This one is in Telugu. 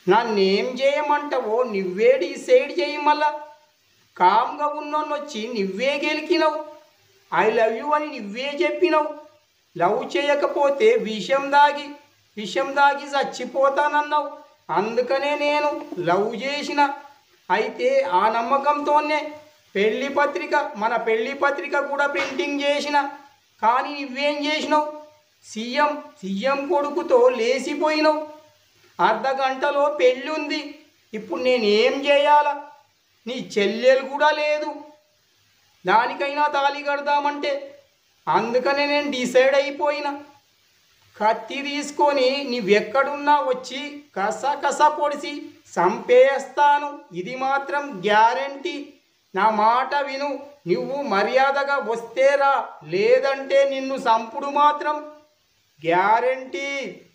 నన్నేం చేయమంటావో నువ్వే డిసైడ్ చేయి. మళ్ళా కామ్గా ఉన్నోన్నొచ్చి నువ్వే గెలికినావు. ఐ లవ్ యూ అని నువ్వే చెప్పినావు. లవ్ చేయకపోతే విషం దాగి చచ్చిపోతానన్నావు. అందుకనే నేను లవ్ చేసిన. అయితే ఆ నమ్మకంతోనే మన పెళ్లి పత్రిక కూడా ప్రింటింగ్ చేసిన. కానీ నువ్వేం చేసినావు? సీఎం కొడుకుతో లేచిపోయినావు. అర్ధగంటలో పెళ్ళి ఉంది. ఇప్పుడు నేనేం చేయాలా? నీ చెల్లెలు కూడా లేదు, దానికైనా తాళి కడదామంటే. అందుకనే నేను డిసైడ్ అయిపోయినా. కత్తి తీసుకొని నువ్వెక్కడున్నా వచ్చి కస పొడిచి చంపేస్తాను. ఇది మాత్రం గ్యారంటీ. నా మాట విను. నువ్వు మర్యాదగా వస్తేరా, లేదంటే నిన్ను చంపుడు మాత్రం గ్యారంటీ.